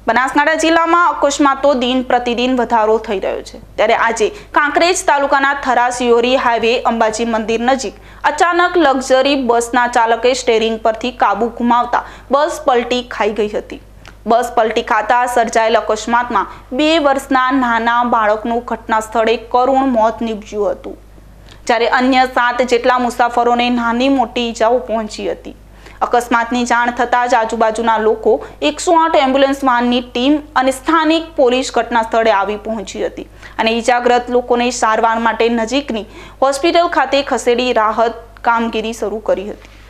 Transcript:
બનાસકાંઠા જિલ્લામાં અકસ્માતો દિન પ્રતિદિન વધારો થઈ રહ્યો છે ત્યારે આજે કાંકરેજ તાલુકાના થરા-શિયોરી હાઈવે અંબાજી મંદિર નજીક અચાનક લક્ઝરી બસના ચાલકે સ્ટીયરિંગ પરથી કાબુ ગુમાવતા બસ પલટી ખાઈ ગઈ હતી। બસ પલટી ખાતા સર્જાયેલ અકસ્માતમાં 2 વર્ષના નાના બાળકનું ઘટના સ્થળે કરુણ મોત નીપજ્યું હતું, જ્યારે અન્ય 7 જેટલા મુસાફરોને નાની મોટી ઈજાઓ પહોંચી હતી। અકસ્માતની જાણ થતાં જ આજુબાજુના લોકો 108 એમ્બ્યુલન્સ વાનની ટીમ અને સ્થાનિક પોલીસ ઘટના સ્થળે આવી પહોંચી હતી અને ઈજાગ્રસ્ત લોકોને સારવાર માટે નજીકની હોસ્પિટલ ખાતે ખસેડી રાહત કામગીરી શરૂ કરી હતી।